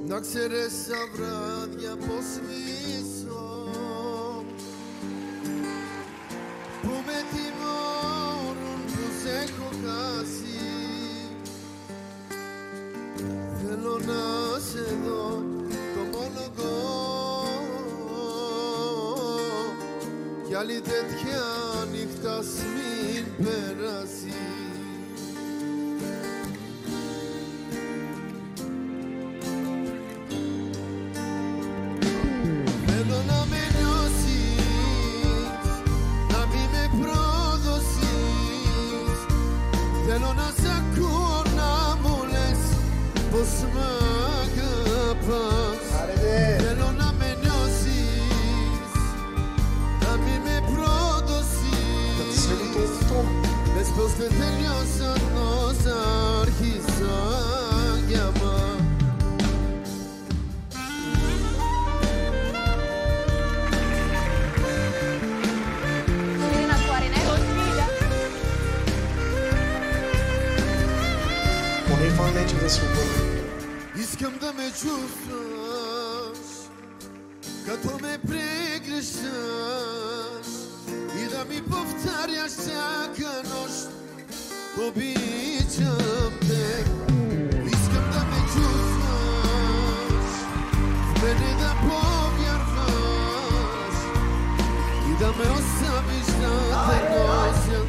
Να ξέρεις σαν βράδια πως μισώ, που με τιμώρουν που σε έχω χάσει. Θέλω να σε δω το μόνογο κι άλλη τέτοια νύχτα μην περάσει. Θέλω να με νιώσεις, να μην με προδώσεις. Θέλω να σ' ακούω να μου λες πως μ' αγαπάς. Θέλω να με νιώσεις, να μην με προδώσεις. Λες πως δεν τελειώσαν όσα άρχισαν για μας. Искам да ме чувстваш, като ме прегръщаш и да ми повтаряш всяка нощ: обичам те. Искам да ме чувстваш, в мене да повярваш и да ме оставиш да те нося.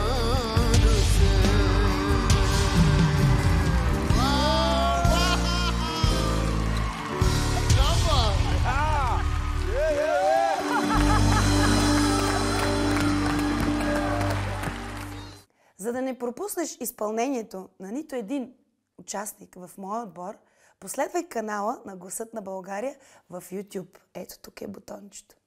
За да не пропуснеш изпълнението на нито един участник в моя отбор, последвай канала на Гласът на България в YouTube. Ето тук е бутончето.